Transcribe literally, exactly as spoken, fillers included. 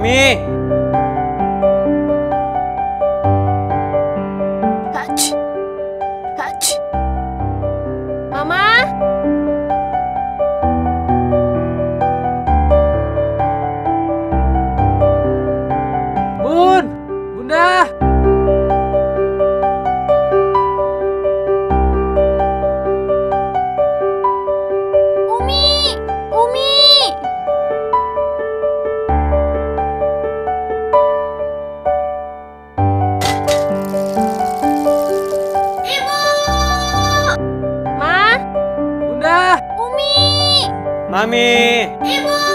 Mami. Hach. Hach. Mama. Bun, Bunda. Umi. Umi. Ibu. Ma. Bunda. Umi. Mami. Ibu.